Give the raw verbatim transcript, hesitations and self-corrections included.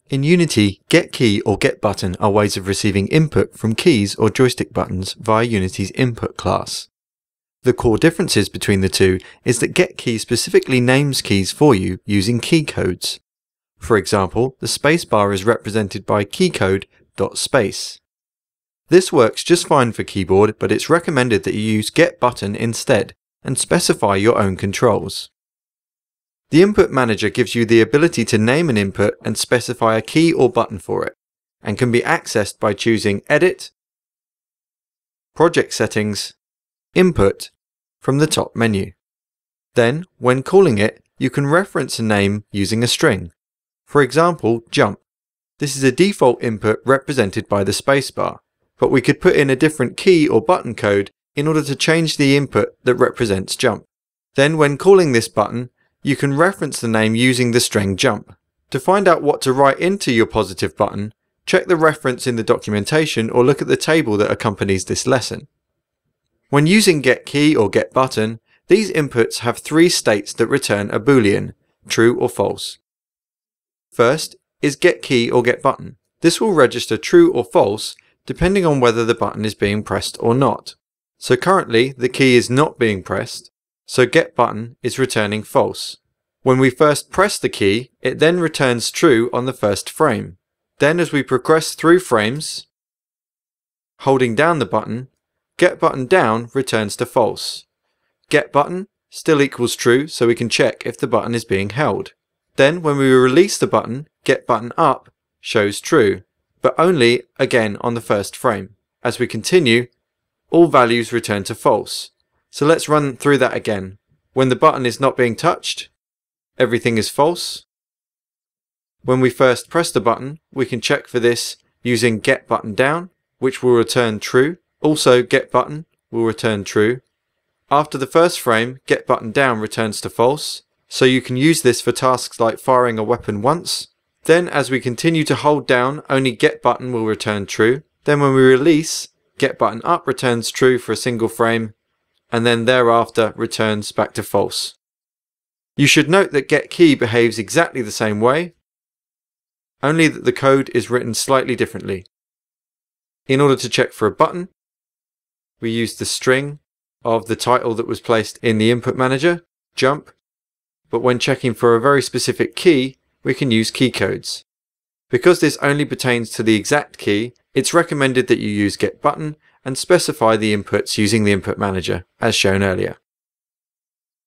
In Unity, GetKey or GetButton are ways of receiving input from keys or joystick buttons via Unity's input class. The core differences between the two is that GetKey specifically names keys for you using key codes. For example, the spacebar is represented by keycode.space. This works just fine for keyboard, but it's recommended that you use GetButton instead and specify your own controls. The Input Manager gives you the ability to name an input and specify a key or button for it, and can be accessed by choosing Edit, Project Settings, Input from the top menu. Then, when calling it, you can reference a name using a string. For example, jump. This is a default input represented by the spacebar, but we could put in a different key or button code in order to change the input that represents jump. Then, when calling this button, you can reference the name using the string jump. To find out what to write into your positive button, check the reference in the documentation or look at the table that accompanies this lesson. When using GetKey or GetButton, these inputs have three states that return a boolean, true or false. First is GetKey or GetButton. This will register true or false depending on whether the button is being pressed or not. So currently the key is not being pressed, so GetButton is returning false. When we first press the key, it then returns true on the first frame. Then as we progress through frames, holding down the button, GetButton down returns to false. GetButton still equals true, so we can check if the button is being held. Then when we release the button, GetButton up shows true, but only again on the first frame. As we continue, all values return to false. So let's run through that again. When the button is not being touched, everything is false. When we first press the button, we can check for this using GetButton down, which will return true. Also, GetButton will return true. After the first frame, GetButton down returns to false, so you can use this for tasks like firing a weapon once. Then as we continue to hold down, only GetButton will return true. Then when we release, GetButton up returns true for a single frame, and then thereafter returns back to false. You should note that GetKey behaves exactly the same way, only that the code is written slightly differently. In order to check for a button, we use the string of the title that was placed in the Input Manager, jump, but when checking for a very specific key, we can use key codes. Because this only pertains to the exact key, it's recommended that you use GetButton and specify the inputs using the Input Manager, as shown earlier.